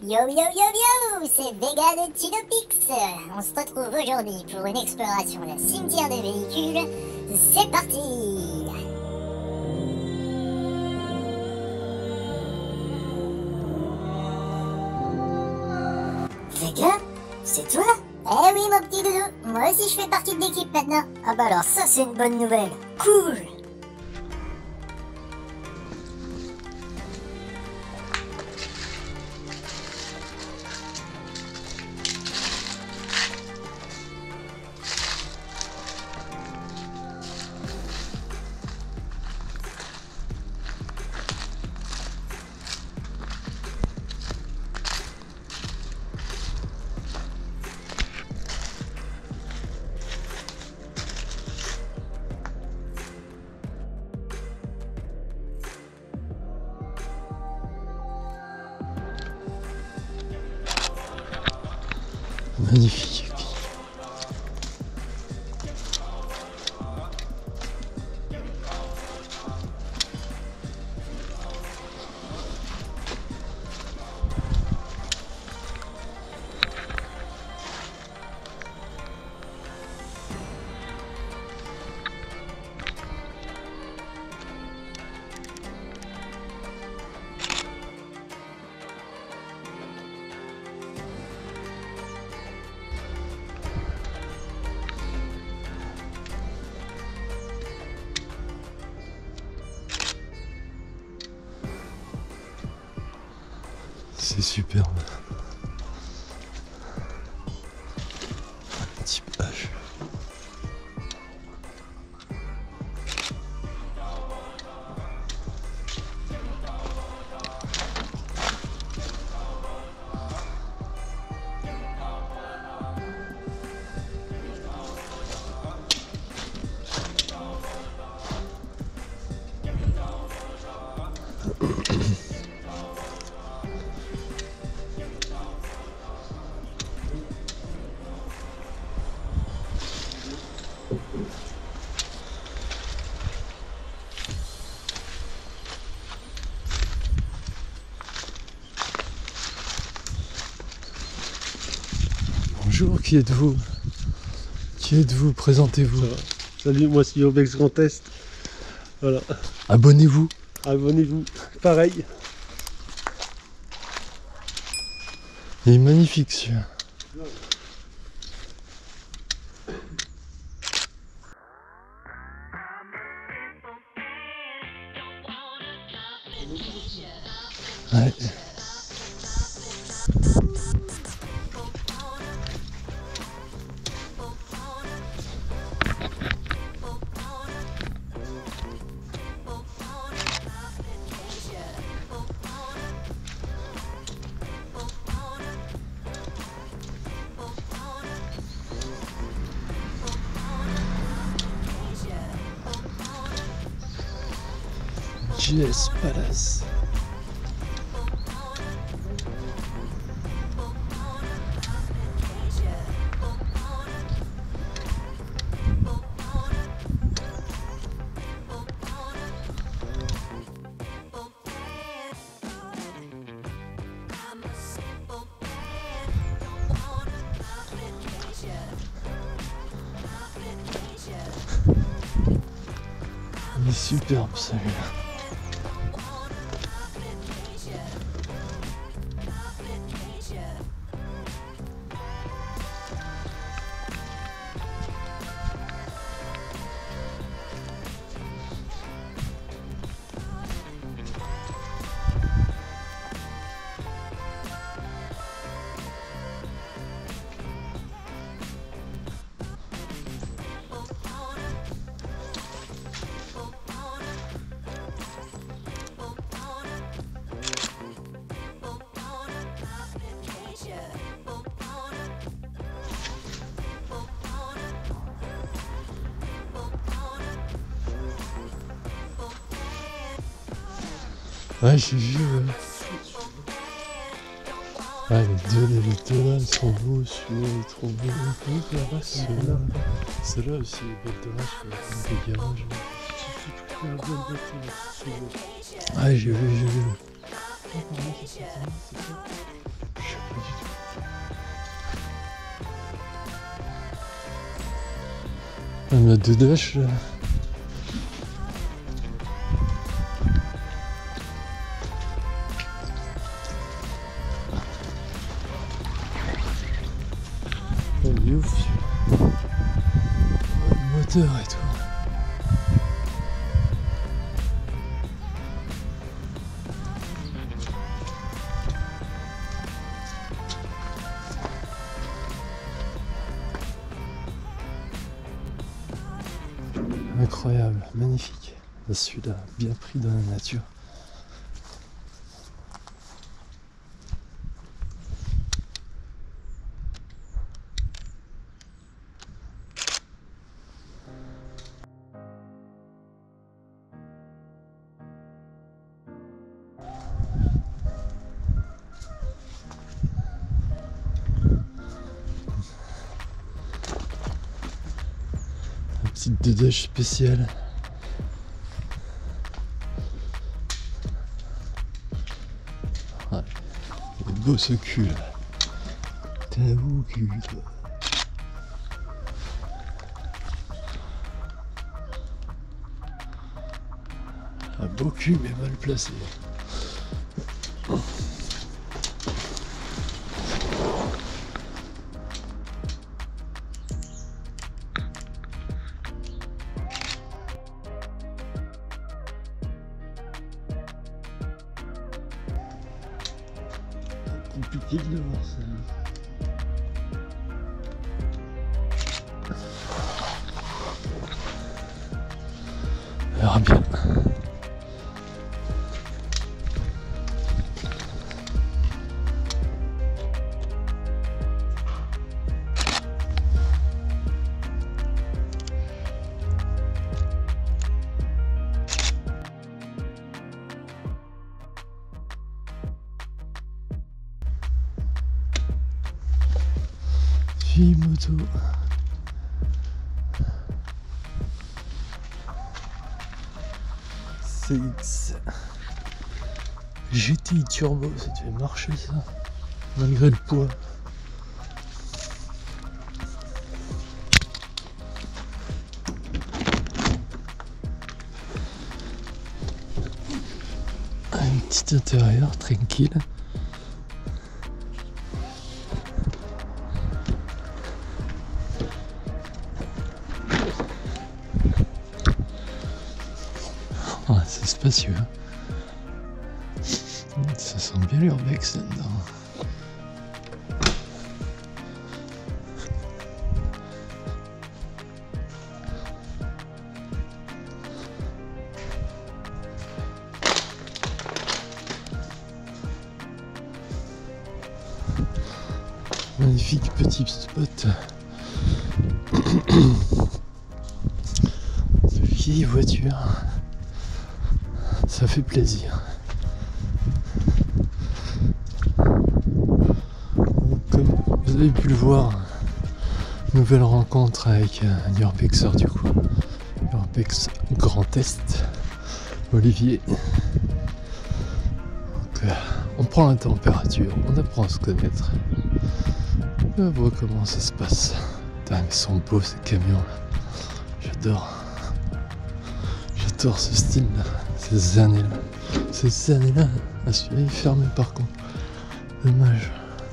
Yo yo yo yo, c'est Vega de Tidopix. On se retrouve aujourd'hui pour une exploration d'un cimetière de véhicules. C'est parti. Vega, c'est toi? Eh oui mon petit doudou, moi aussi je fais partie de l'équipe maintenant. Ah bah alors ça c'est une bonne nouvelle. Cool. Magnifique. C'est superbe. Un petit page. Bonjour, qui êtes-vous? Qui êtes-vous? Présentez-vous. Salut, moi c'est Obex Grand Est. Voilà. Abonnez-vous. Abonnez-vous. Pareil. Il est magnifique celui-là. Ouais. GS Palace. Il est superbe celui-là. Ouais, j'ai vu. Ouais, les deux là, ils sont beaux. Celui-là, il est trop beau. Celle-là aussi est belle de vache, comme des garages. Ouais, j'ai vu. Je On a 2 dash là. Oh, il est ouf celui-là. Le moteur et tout. Incroyable, magnifique. Celui-là, bien pris dans la nature. Petite dédèche spéciale. Ouais. Il est beau ce cul là. T'es où cul toi? Un beau cul mais mal placé. Compliqué de le voir ça. On verra bien. Moto. CX GTI Turbo, ça te fait marcher ça, malgré le poids. Un petit intérieur tranquille. Ah, c'est spacieux. Ça sent bien l'urbex là-dedans. Magnifique petit spot. De vieille voiture. Ça fait plaisir. Comme vous avez pu le voir, nouvelle rencontre avec un urbexer du coup. Urbex Grand Est, Olivier. Donc, on prend la température, on apprend à se connaître. Et on voit comment ça se passe. Putain, mais ils sont beaux ces camions là. J'adore. J'adore ce style là. Ces années-là, ah, celui-là est fermé par contre. Dommage.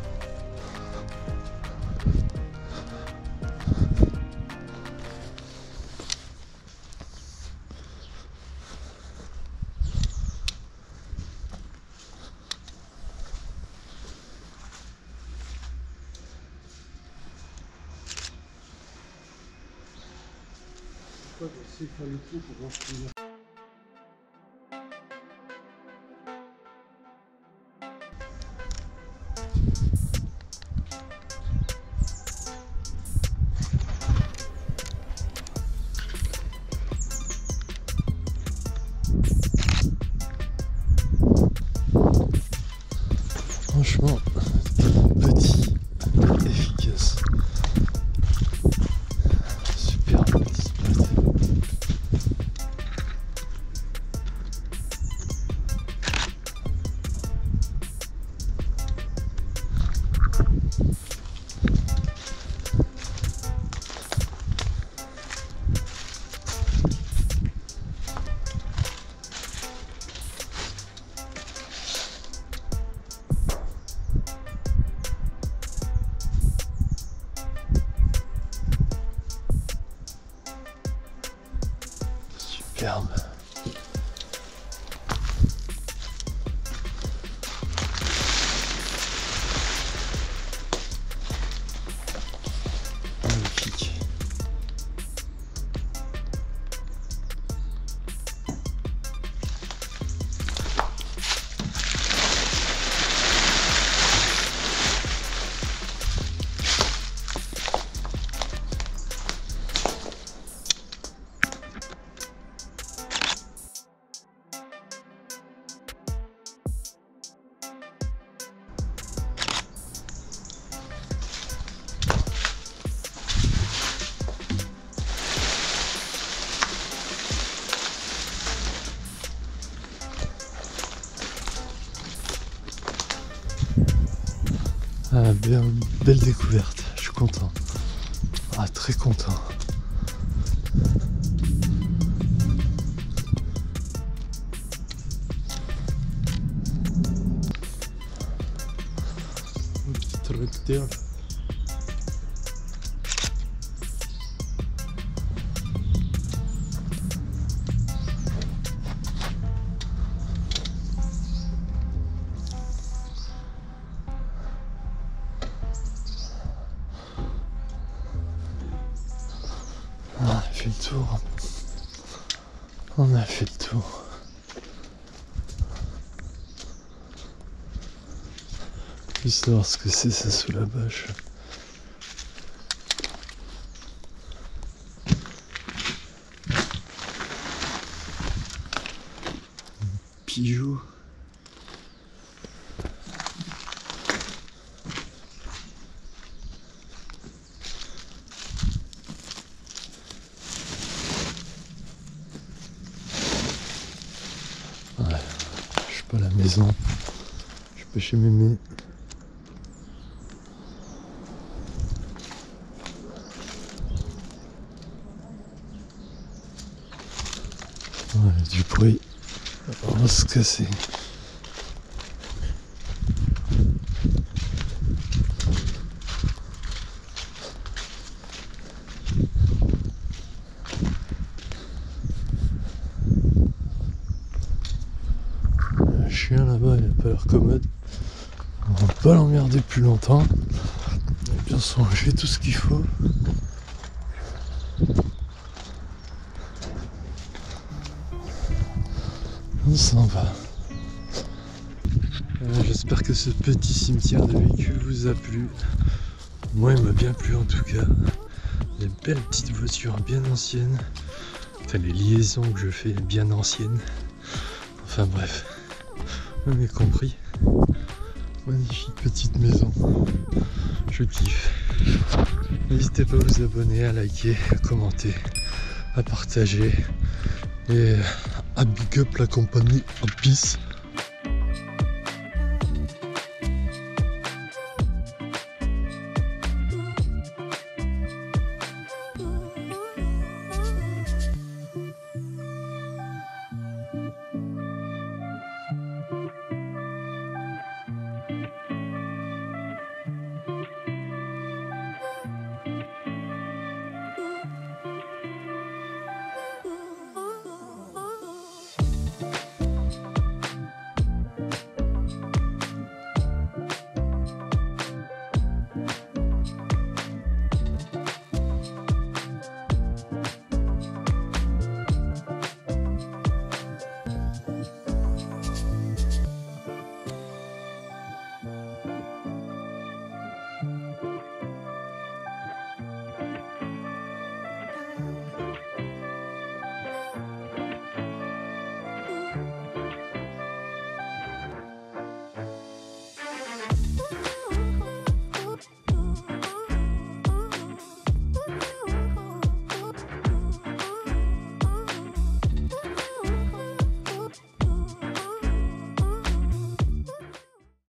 Franchement, petit, efficace. Super petit spot. Ah, belle découverte, je suis content. Ah, très content. Un petit tracteur. On a fait le tour. On a fait le tour. Je vais savoir ce que c'est ça sous la bâche. Pigeot. Ouais, je suis pas à la maison. Je suis pas chez mémé. Ouais, du bruit. On va se casser. Le chien là-bas, il a pas l'air commode. On va pas l'emmerder plus longtemps. Il a bien songer tout ce qu'il faut. On s'en va. J'espère que ce petit cimetière de véhicules vous a plu. Moi, il m'a bien plu en tout cas. Des belles petites voitures bien anciennes. Enfin, les liaisons que je fais bien anciennes. Enfin bref, vous m'avez compris. Magnifique petite maison. Je kiffe. N'hésitez pas à vous abonner, à liker, à commenter, à partager. Et à big up la compagnie en peace.